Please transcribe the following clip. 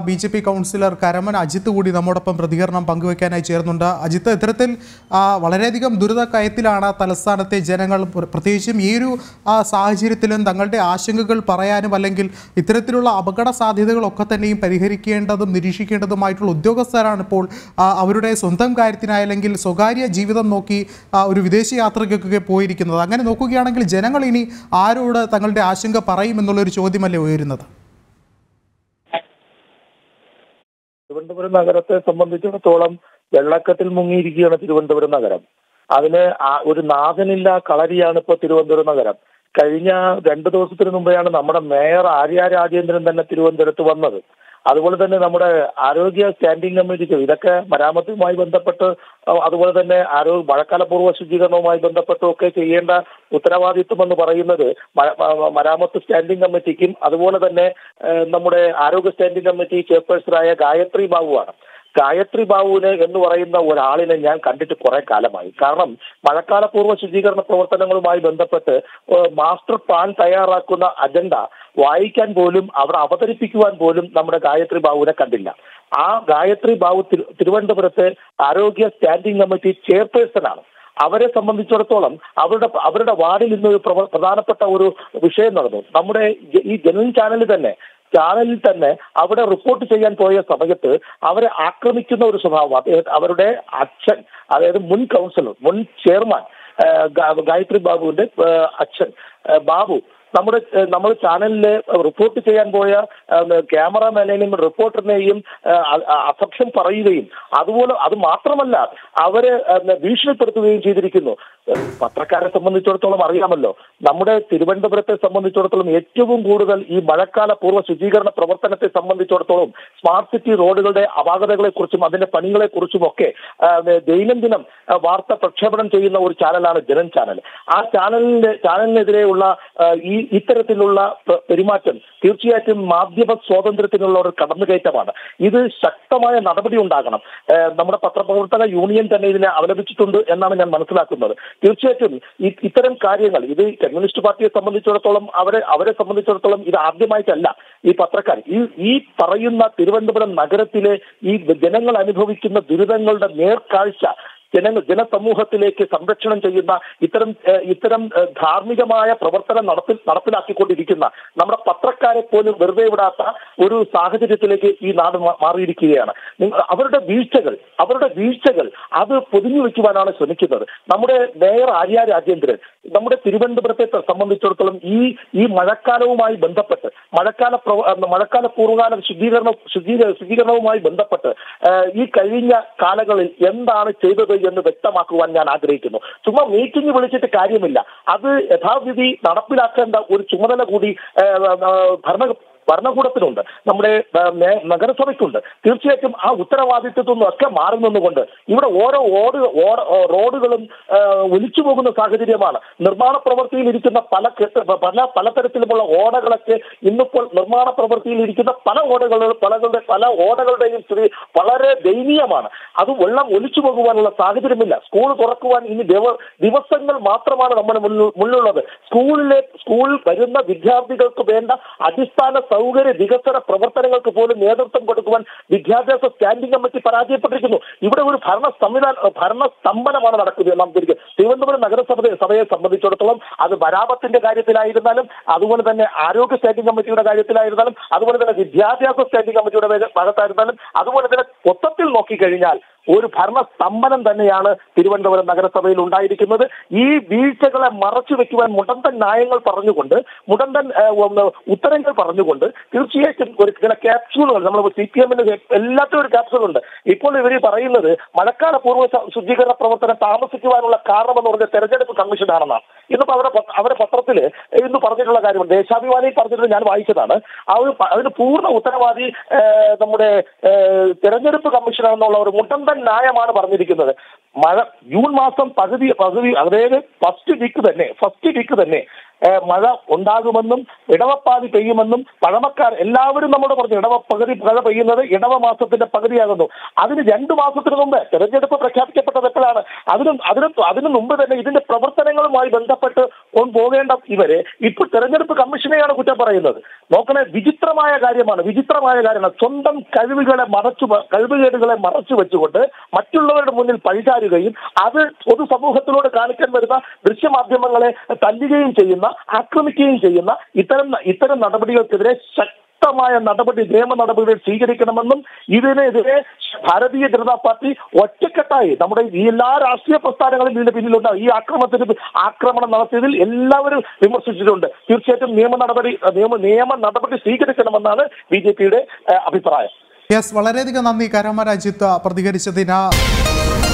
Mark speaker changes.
Speaker 1: BJP councillor കരമൻ Ajith കൂടി നമ്മോടൊപ്പം പ്രതികരണം പങ്കുവയ്ക്കാനായി ചേർന്നുണ്ട്. അജിത്ത്, ഇത്തരത്തിൽ വളരെയധികം ദുരിതക്കയത്തിലാണ് തലസ്ഥാനത്തെ ജനങ്ങൾ. പ്രത്യേകിച്ചും ഈ ഒരു സാഹചര്യത്തിലും തങ്ങളുടെ ആശങ്കകൾ പറയാനും അല്ലെങ്കിൽ ഇത്തരത്തിലുള്ള അപകട സാധ്യതകളൊക്കെ തന്നെയും പരിഹരിക്കേണ്ടതും നിരീക്ഷിക്കേണ്ടതുമായിട്ടുള്ള ഉദ്യോഗസ്ഥരാണ് ഇപ്പോൾ അവരുടെ സ്വന്തം കാര്യത്തിനായി അല്ലെങ്കിൽ സ്വകാര്യ ജീവിതം നോക്കി ഒരു വിദേശ യാത്രയ്ക്കൊക്കെ പോയിരിക്കുന്നത്. അങ്ങനെ നോക്കുകയാണെങ്കിൽ ജനങ്ങൾ ഇനി ആരോട് തങ്ങളുടെ ആശങ്ക പറയുമെന്നുള്ളൊരു ചോദ്യമല്ലേ ഉയരുന്നത്?
Speaker 2: തിരുവനന്തപുരം നഗരത്തെ സംബന്ധിച്ചിടത്തോളം വെള്ളക്കെട്ടിൽ മുങ്ങിയിരിക്കുകയാണ് തിരുവനന്തപുരം നഗരം. അതിന് ഒരു നാഥനില്ല കളരിയാണ് ഇപ്പോൾ തിരുവനന്തപുരം നഗരം. കഴിഞ്ഞ 2 ദിവസത്തിന് മുമ്പെയാണ് നമ്മുടെ മേയർ ആര്യ രാജേന്ദ്രൻ തന്നെ തിരുവനന്തപുരത്ത് വന്നത്. അതുപോലെ തന്നെ നമ്മുടെ ആരോഗ്യ സ്റ്റാൻഡിംഗ് കമ്മിറ്റിക്ക് ഇതൊക്കെ മരാമത്തുമായി ബന്ധപ്പെട്ട്, അതുപോലെ തന്നെ മഴക്കാലപൂർവ്വ ശുചീകരണവുമായി ബന്ധപ്പെട്ടും ഒക്കെ ചെയ്യേണ്ട ഉത്തരവാദിത്വം എന്ന് പറയുന്നത് മരാമത്ത് സ്റ്റാൻഡിംഗ് കമ്മിറ്റിക്കും അതുപോലെ തന്നെ നമ്മുടെ ആരോഗ്യ സ്റ്റാൻഡിംഗ് കമ്മിറ്റി ചെയർപേഴ്സണായ ഗായത്രി ബാബുവാണ്. ഗായത്രി ബാബുവിനെ എന്ന് പറയുന്ന ഒരാളിനെ ഞാൻ കണ്ടിട്ട് കുറെ കാലമായി. കാരണം മഴക്കാലപൂർവ്വ ശുചീകരണ പ്രവർത്തനങ്ങളുമായി ബന്ധപ്പെട്ട് മാസ്റ്റർ പ്ലാൻ തയ്യാറാക്കുന്ന അജണ്ട വായിക്കാൻ പോലും അവിടെ അവതരിപ്പിക്കുവാൻ പോലും നമ്മുടെ ഗായത്രി ബാബുവിനെ കണ്ടില്ല. ആ ഗായത്രി ബാബു തിരുവനന്തപുരത്തെ ആരോഗ്യ സ്റ്റാൻഡിംഗ് കമ്മിറ്റി ചെയർപേഴ്സണാണ്. അവരെ സംബന്ധിച്ചിടത്തോളം അവരുടെ വാർഡിൽ ഇന്നൊരു പ്രധാനപ്പെട്ട ഒരു വിഷയം നടന്നു. നമ്മുടെ ഈ ജനറൽ ചാനലിൽ തന്നെ അവിടെ റിപ്പോർട്ട് ചെയ്യാൻ പോയ സമയത്ത് അവരെ ആക്രമിക്കുന്ന ഒരു സ്വഭാവം. അവരുടെ അച്ഛൻ, അതായത് മുൻ കൗൺസിലർ, മുൻ ചെയർമാൻ ഗായത്രി ബാബുവിന്റെ അച്ഛൻ ബാബു നമ്മൾ ചാനലില് റിപ്പോർട്ട് ചെയ്യാൻ പോയ ക്യാമറാമാനെയും റിപ്പോർട്ടറിനെയും അസഭ്യം പറയുകയും അത് മാത്രമല്ല അവരെ ഭീഷണിപ്പെടുത്തുകയും ചെയ്തിരിക്കുന്നു. പത്രക്കാരെ സംബന്ധിച്ചിടത്തോളം അറിയാമല്ലോ, നമ്മുടെ തിരുവനന്തപുരത്തെ സംബന്ധിച്ചിടത്തോളം ഏറ്റവും കൂടുതൽ ഈ മഴക്കാല പൂർവ്വ ശുചീകരണ പ്രവർത്തനത്തെ സംബന്ധിച്ചിടത്തോളം സ്മാർട്ട് സിറ്റി റോഡുകളുടെ അപാകതകളെ കുറിച്ചും അതിന്റെ പണികളെ കുറിച്ചും ഒക്കെ ദൈനംദിനം വാർത്ത പ്രക്ഷേപണം ചെയ്യുന്ന ഒരു ചാനലാണ് ജനൻ ചാനൽ. ആ ചാനലിനെതിരെയുള്ള ഇത്തരത്തിലുള്ള പെരുമാറ്റം തീർച്ചയായിട്ടും മാധ്യമ സ്വാതന്ത്ര്യത്തിനുള്ള ഒരു കടന്നുകയറ്റമാണ്. ഇത് ശക്തമായ നടപടി ഉണ്ടാകണം. നമ്മുടെ പത്രപ്രവർത്തക യൂണിയൻ തന്നെ ഇതിനെ അപലപിച്ചിട്ടുണ്ട് എന്നാണ് ഞാൻ മനസ്സിലാക്കുന്നത്. തീർച്ചയായിട്ടും ഇത്തരം കാര്യങ്ങൾ ഇത് കമ്മ്യൂണിസ്റ്റ് പാർട്ടിയെ സംബന്ധിച്ചിടത്തോളം അവരെ സംബന്ധിച്ചിടത്തോളം ഇത് ആദ്യമായിട്ടല്ല ഈ പത്രക്കാർ ഈ പറയുന്ന തിരുവനന്തപുരം നഗരത്തിലെ ഈ ജനങ്ങൾ അനുഭവിക്കുന്ന ദുരിതങ്ങളുടെ നേർക്കാഴ്ച ജനസമൂഹത്തിലേക്ക് സംരക്ഷണം ചെയ്യുന്ന ഇത്തരം ധാർമ്മികമായ പ്രവർത്തനം നടപ്പിലാക്കിക്കൊണ്ടിരിക്കുന്ന നമ്മുടെ പത്രക്കാരെ പോലും വെറുതെ വിടാത്ത ഒരു സാഹചര്യത്തിലേക്ക് ഈ നാട് മാറിയിരിക്കുകയാണ്. അവരുടെ വീഴ്ചകൾ അത് പൊതിഞ്ഞു വെക്കുവാനാണ് ശ്രമിക്കുന്നത്. നമ്മുടെ മേയർ ആര്യ രാജേന്ദ്രൻ നമ്മുടെ തിരുവനന്തപുരത്തെ സംബന്ധിച്ചിടത്തോളം ഈ മഴക്കാലവുമായി ബന്ധപ്പെട്ട് മഴക്കാല പൂർവ്വകാല ശുചീകരണവുമായി ബന്ധപ്പെട്ട് ഈ കഴിഞ്ഞ കാലങ്ങളിൽ എന്താണ് ചെയ്തത് എന്ന് വ്യക്തമാക്കുവാൻ ഞാൻ ആഗ്രഹിക്കുന്നു. ചുമ്മാ മീറ്റിംഗ് വിളിച്ചിട്ട് കാര്യമില്ല. അത് യഥാവിധി നടപ്പിലാക്കേണ്ട ഒരു ചുമതല കൂടി ഭരണകൂടത്തിനുണ്ട്, നമ്മുടെ നഗരസഭയ്ക്കുണ്ട്. തീർച്ചയായിട്ടും ആ ഉത്തരവാദിത്വത്തിൽ നിന്നൊക്കെ മാറി നിന്നുകൊണ്ട് ഇവിടെ ഓരോ റോഡുകളും ഒലിച്ചു പോകുന്ന സാഹചര്യമാണ്. നിർമ്മാണ പ്രവൃത്തിയിൽ ഇരിക്കുന്ന പലതരത്തിലുമുള്ള ഓടകളൊക്കെ ഇന്നിപ്പോൾ നിർമ്മാണ പ്രവൃത്തിയിൽ ഇരിക്കുന്ന പല ഓടകളുടെയും സ്ഥിതി വളരെ ദയനീയമാണ്. അത് വെള്ളം ഒലിച്ചു പോകുവാനുള്ള സാഹചര്യമില്ല. സ്കൂൾ തുറക്കുവാൻ ഇനി ദിവസങ്ങൾ മാത്രമാണ് നമ്മുടെ മുന്നിലുള്ളത്. സ്കൂളിൽ വരുന്ന വിദ്യാർത്ഥികൾക്ക് വേണ്ട അടിസ്ഥാന സൗകര്യ വികസന പ്രവർത്തനങ്ങൾക്ക് പോലും നേതൃത്വം കൊടുക്കുവാൻ വിദ്യാഭ്യാസ സ്റ്റാൻഡിംഗ് കമ്മിറ്റി പരാജയപ്പെട്ടിരിക്കുന്നു. ഇവിടെ ഒരു ഭരണസ്തംഭനമാണ് നടക്കുന്നത്. തിരുവനന്തപുരം നഗരസഭയെ സംബന്ധിച്ചിടത്തോളം അത് മരാമത്തിന്റെ കാര്യത്തിലായിരുന്നാലും അതുപോലെ തന്നെ ആരോഗ്യ സ്റ്റാൻഡിംഗ് കമ്മിറ്റിയുടെ കാര്യത്തിലായിരുന്നാലും അതുപോലെ തന്നെ വിദ്യാഭ്യാസ സ്റ്റാൻഡിംഗ് കമ്മിറ്റിയുടെ ഭാഗത്തായിരുന്നാലും അതുപോലെ തന്നെ മൊത്തത്തിൽ നോക്കിക്കഴിഞ്ഞാൽ ഒരു ഭരണസ്തംഭനം തന്നെയാണ് തിരുവനന്തപുരം നഗരസഭയിൽ ഉണ്ടായിരിക്കുന്നത്. ഈ വീഴ്ചകളെ മറച്ചു വെക്കുവാൻ മുടന്തൻ ന്യായങ്ങൾ പറഞ്ഞുകൊണ്ട് ഉത്തരങ്ങൾ പറഞ്ഞുകൊണ്ട് തീർച്ചയായിട്ടും ചില ക്യാപ്സ്യൂളുകൾ നമ്മൾ CPM-ന് എല്ലാത്തിനും ഒരു ക്യാപ്സ്യൂളുണ്ട്. ഇപ്പോൾ ഇവർ പറയുന്നത് മഴക്കാല പൂർവ്വ ശുചീകരണ പ്രവർത്തനം താമസിക്കുവാനുള്ള കാരണമെന്ന് പറഞ്ഞ തെരഞ്ഞെടുപ്പ് കമ്മീഷനാണെന്നാണ്. ഇന്നിപ്പോ അവരുടെ പത്രത്തിൽ ഇന്ന് പറഞ്ഞിട്ടുള്ള കാര്യമാണ്. ദേശാഭിമാനിയിൽ പറഞ്ഞിട്ട് ഞാൻ വായിച്ചതാണ്. അതിന് പൂർണ്ണ ഉത്തരവാദി നമ്മുടെ തെരഞ്ഞെടുപ്പ് കമ്മീഷനാണെന്നുള്ള ഒരു മുടന്തൻ ന്യായമാണ് പറഞ്ഞിരിക്കുന്നത്. ജൂൺ മാസം പകുതി അതായത് ഫസ്റ്റ് വീക്ക് തന്നെ മഴ ഉണ്ടാകുമെന്നും ഇടവപ്പാതി പെയ്യുമെന്നും പഴമക്കാർ എല്ലാവരും നമ്മോട് പറഞ്ഞു. മഴ പെയ്യുന്നത് ഇടവ മാസത്തിന്റെ പകുതിയാകുന്നു. അതിന് 2 മാസത്തിന് മുമ്പ് തെരഞ്ഞെടുപ്പ് പ്രഖ്യാപിക്കപ്പെട്ടത് എപ്പോഴാണ്? അതിനു മുമ്പ് തന്നെ ഇതിന്റെ പ്രവർത്തനങ്ങളുമായി ബന്ധപ്പെട്ട് പോകേണ്ട ഇവരെ ഇപ്പോൾ തെരഞ്ഞെടുപ്പ് കമ്മീഷനെയാണ് കുറ്റം പറയുന്നത്. നോക്കണേ, വിചിത്രമായ കാര്യമാണ്. സ്വന്തം കഴിവുകേടുകളെ മറച്ചു വെച്ചുകൊണ്ട് മറ്റുള്ളവരുടെ മുന്നിൽ പഴിചാരുകയും അത് പൊതുസമൂഹത്തിനോട് കാണിക്കാൻ വരുന്ന ദൃശ്യമാധ്യമങ്ങളെ തല്ലുകയും ചെയ്യുന്ന, ആക്രമിക്കുകയും ചെയ്യുന്ന ഇത്തരം നടപടികൾക്കെതിരെ ശക്തമായ നിയമ നടപടികൾ സ്വീകരിക്കണമെന്നും ഇതിനെതിരെ ഭാരതീയ ജനതാ പാർട്ടി ഒറ്റക്കെട്ടായി നമ്മുടെ ഈ എല്ലാ രാഷ്ട്രീയ പ്രസ്ഥാനങ്ങളും ഇതിന്റെ പിന്നിലുണ്ട്. ഈ ആക്രമണം നടത്തിയതിൽ എല്ലാവരും വിമർശിച്ചിട്ടുണ്ട്. തീർച്ചയായിട്ടും നിയമ നടപടി സ്വീകരിക്കണമെന്നാണ് BJP യുടെ അഭിപ്രായം.
Speaker 1: യെസ്, വളരെയധികം നന്ദി കരമന അജിത്ത് പ്രതികരിച്ചതിന്.